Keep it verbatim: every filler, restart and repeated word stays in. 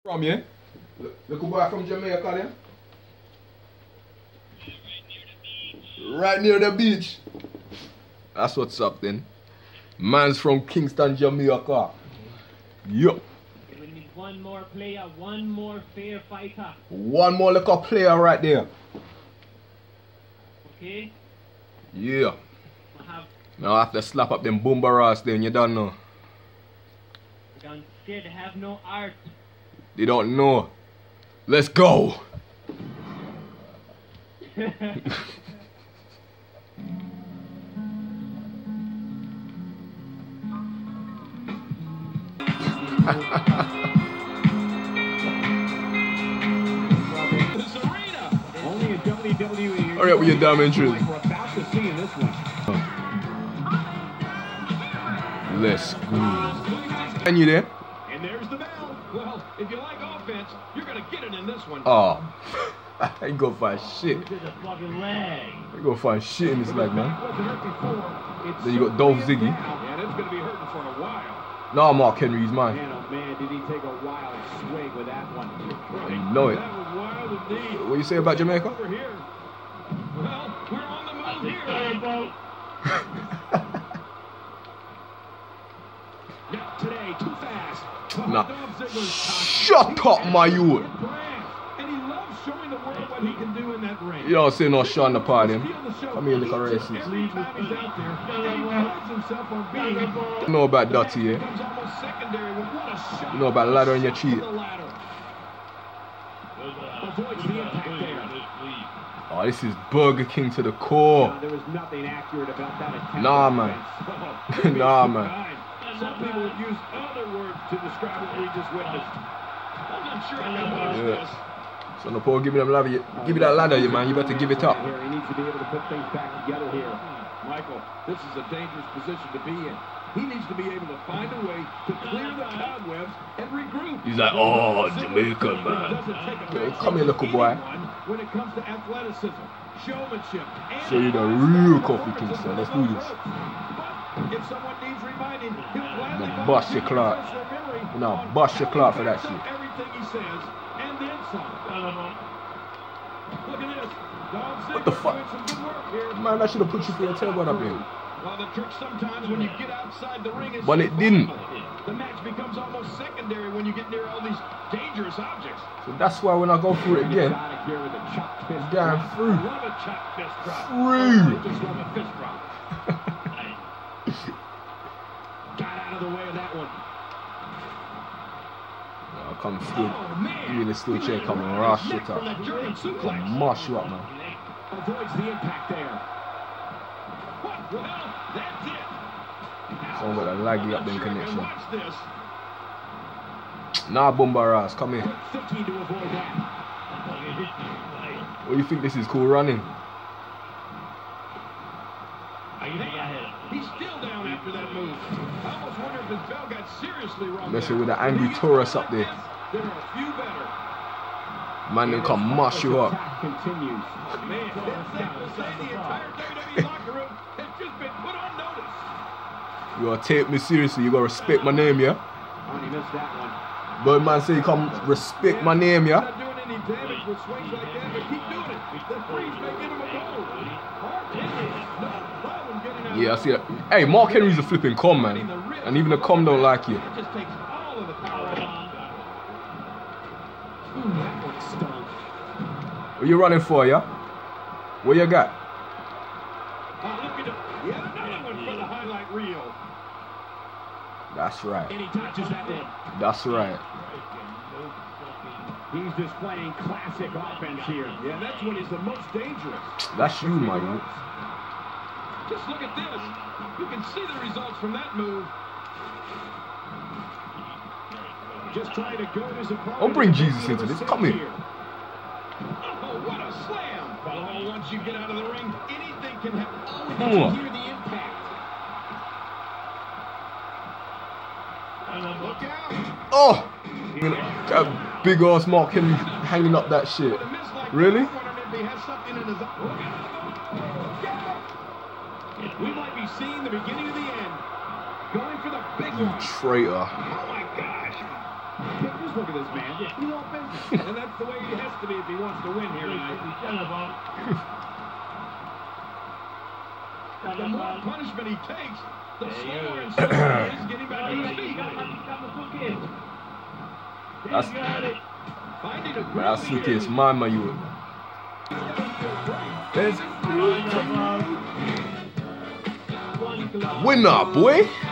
From you? Little boy from Jamaica, then? Right near the beach. That's what's up then. Man's from Kingston, Jamaica. Yup. We need one more player, one more fair fighter. One more little player right there. Okay? Yeah. We'll have Now I have to slap up them boombaras then, you don't know. don't say they have no art. They don't know. Let's go. Only a W W E. Hurry up with your damn intro. Like we're about to see in this one. Let's go. And you there? And there's the bell. Well, if you like offense, you're gonna get it in this one. Oh. I ain't gonna find shit. Look at the fucking leg. I ain't gonna find shit in this leg, man. Wasn't hurt before. It's Then you got Dolph Ziggy. Yeah, that's gonna be hurting for a while. Nah, Mark Henry's mine. Man, oh man, did he take a wild swing with that one? You know it. That was wild indeed. What you say about Jamaica? Over here. Well, we're on the move here. Terrible. Not today, too fast. Nah. Dolph Ziggler's Shut up, my youth. And he loves showing the world what he can do in that ring. You don't say no shot in the party. Steal the show. Come here, look at racist. Every time he's out there, he prides himself on being. You know about Dotty, yeah? Becomes almost secondary with what a shot. You know about ladder in your cheek. The ladder. Avoids the impact there. Oh, this is Burger King to the core. There was nothing accurate about that attack. Nah, man. Oh, Nah, man. Some people would use other words to describe what we just witnessed. I'm not sure I can watch Yeah. this. So no Paul, give me them ladder. you- Give me that ladder, you man. You better give it up. Here, he needs to be able to put things back together here. Michael, this is a dangerous position to be in. He needs to be able to find a way to clear the cobwebs and regroup. He's like, oh, Jamaican, man. Hey, come here, little boy. When it comes to athleticism, showmanship, and Show you the real Kofi Kingston. Let's do this. if someone needs reminding, he'll gladly Now bust your clock. Now bust your clock for that shit. Everything he says, and then some. Look at this. Dolph What the Ziggler fuck? doing some good work here. Man, I should have put you through your tailbone up here. Well, the trick sometimes when you get outside the ring is But it didn't. The match becomes almost secondary when you get near all these dangerous objects. So that's why when I go through it again, It's going through. I love a chop fist drop. Through. I just love a fist drop. Got out of the way of that one. I'll come through. Oh, man. You in the steel chair coming raw shit From that up. German suplex. Mash you up, man. Avoids the impact there. What? Well, that's it. Someone got a laggy up them Sure I can connection. watch this. Nah, Bombaras, come here. fifteen to avoid that. What do you think this is cool running? He's still down after that move. I almost wonder if his bell got seriously wrong. Messing there. with the angry Taurus up there. There are a few better. Man, they come mash you up. Continues. Man, it's safe to say the entire W W E locker room has just been put on notice. You gotta take me seriously. You gotta respect my name, yeah? Oh, he missed that one. But man say you come respect my name, yeah? Not doing any damage with swings like that, but keep doing it. The freeze may give him a goal. Hard hit. No problem getting out. Yeah, I see that. Hey, Mark Henry's a flipping com, man. And even the com don't like you. That just takes all of the power out. Ooh, that one stung. What you running for, yeah? What you got? Oh, look at him. Yeah, another one for the highlight reel. That's right. And he touches that one. That's right. He's displaying classic offense here. Yeah, that's when he's the most dangerous. That's you, my youth. Just look at this. You can see the results from that move. Just trying to goad his opponent. Don't bring Jesus into this. Come here. Oh, what a slam. Oh, once you get out of the ring, anything can happen. Oh, Come you on. hear the impact. Look out. Oh! That big ass Mark Henry hanging up that shit. With a miss like Really? that, I wonder if he has something in his eye. Look out. We might be seeing the beginning of the end. Going for the big You one. traitor. Oh my gosh. Just look at this man. He's all business. And that's the way he has to be if he wants to win here tonight. The more punishment he takes, the slower and slower he's getting back to his feet. That's that's the case, man, my youth. Winner, boy.